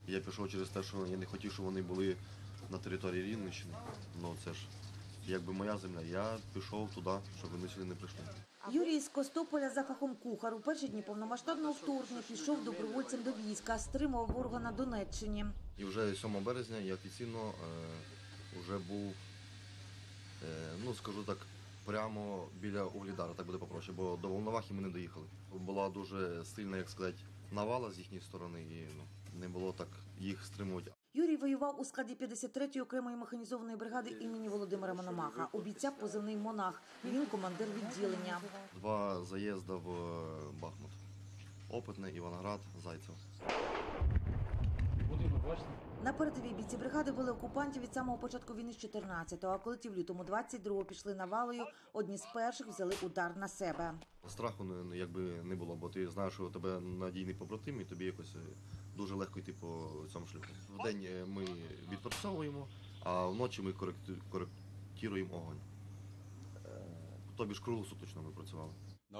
Я пішов через те, що я не хотів, щоб вони були на території Рівненщини. Ну це ж якби моя земля. Я пішов туди, щоб вони сюди не прийшли. Юрій з Костополя за фахом кухар. У перші дні повномасштабного вторгнення пішов добровольцем до війська, стримував ворога на Донеччині. І вже 7 березня я офіційно вже був, ну скажу так, прямо біля Угледара, так буде попроще, бо до Волновахи ми не доїхали. Була дуже сильна, як сказати, навала з їхньої сторони і не було так їх стримувати. Юрій воював у складі 53-ї окремої механізованої бригади імені Володимира Мономаха. У бійця позивний «Монах». Він командир відділення. 2 заїзди в Бахмут. Опитне, Іванград, Зайцев. На передовій бійці бригади були окупантів від самого початку війни з 14-го, а коли ті в лютому 22-го пішли навалою, одні з перших взяли удар на себе. Страху якби не було, бо ти знаєш, що у тебе надійний побратим і тобі якось дуже легко йти по цьому шляху. Вдень ми відпрацьовуємо, а вночі ми коректуємо огонь. Тобі ж круглосуточно ми працювали.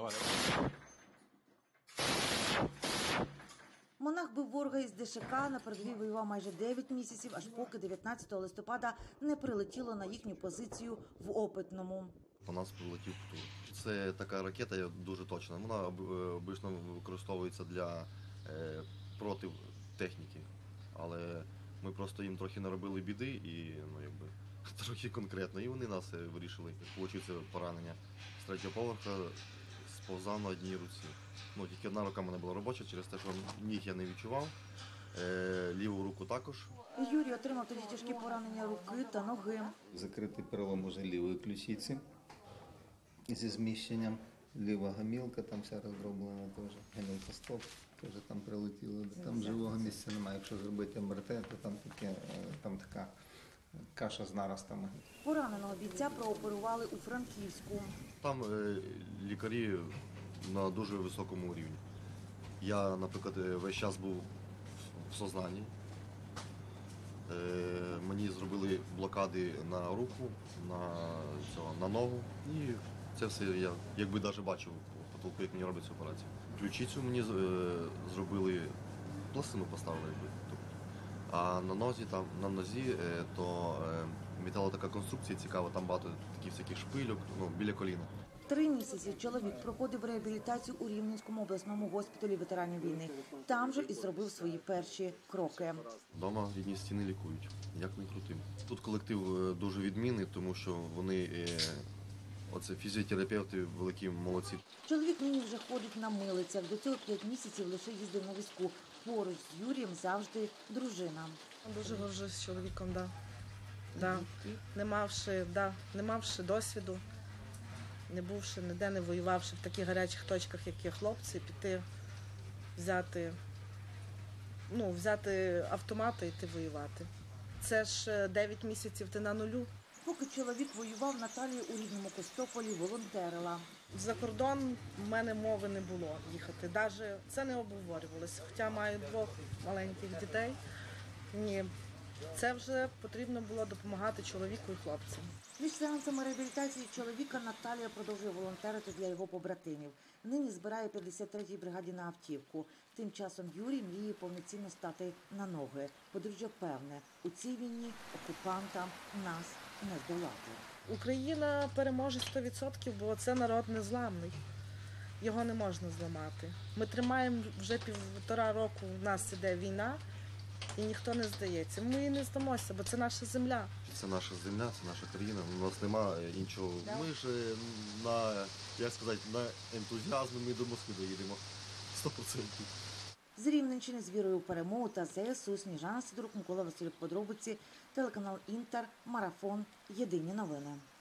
Монах бив ворога із ДШК, на передовій воював майже 9 місяців, аж поки 19 листопада не прилетіло на їхню позицію в Опитному. По нас прилетів ПТУР. Це така ракета дуже точна. Вона обично використовується для проти техніки. Але ми просто їм трохи наробили біди і трохи конкретно. І вони нас вирішили. Получився поранення з 3-го поверха, сповзав на одній руці. Тільки одна рука в мене була робоча, через те, що ніг я не відчував, ліву руку також. Юрій отримав тоді тяжкі поранення руки та ноги. Закритий перелом уже лівої ключиці зі зміщенням. Ліва гомілка там вся роздроблена теж. Гомілка стоп теж там прилетіло. Там живого місця немає. Якщо зробити МРТ, то там така каша з наростами. Пораненого бійця прооперували у Франківську. Там лікарі на дуже високому рівні. Я, наприклад, весь час був в сознанні. Мені зробили блокади на руку, на ногу. І це все я якби навіть бачив по потолку, як мені роблять цю операцію. Ключицю мені зробили, пластину поставили. А на нозі то металова така конструкція цікава, там багато таких всяких шпильок, біля коліна. 3 місяці чоловік проходив реабілітацію у Рівненському обласному госпіталі ветеранів війни. Там же і зробив свої перші кроки. Вдома рідні стіни лікують, як не крути. Тут колектив дуже відмінний, тому що вони, фізіотерапевти, великі молодці. Чоловік нині вже ходить на милицях. До цього 5 місяців лише їздив на візку. Поруч з Юрієм завжди дружина. Дуже горжусь чоловіком, да. Не мавши досвіду, не бувши ніде, не воювавши в таких гарячих точках, як є хлопці, піти, взяти автомат і йти воювати. Це ж 9 місяців ти на нулю. Поки чоловік воював, Наталія у рідному Костополі волонтерила. За кордон в мене мови не було їхати. Навіть це не обговорювалося. Хоча маю 2 маленьких дітей. Ні. Це вже потрібно було допомагати чоловіку і хлопцям. Між сеансами реабілітації чоловіка Наталія продовжує волонтерити для його побратимів. Нині збирає 53-й бригаді на автівку. Тим часом Юрій мріє повноцінно стати на ноги. Подружжя певне, у цій війні окупантам нас не здолати. Україна переможе 100%, бо це народ незламний. Його не можна зламати. Ми тримаємо вже 1,5 року, у нас іде війна. І ніхто не здається. Ми не здамося, бо це наша земля. Це наша земля, це наша країна. У нас немає іншого. Ми ж на ентузіазмі ми до Москви доїдемо. 100%. З Рівненщини з вірою в перемогу та ЗСУ. Сніжана Сидорук, Микола Василюк. Подробиці. Телеканал Інтер. Марафон. Єдині новини.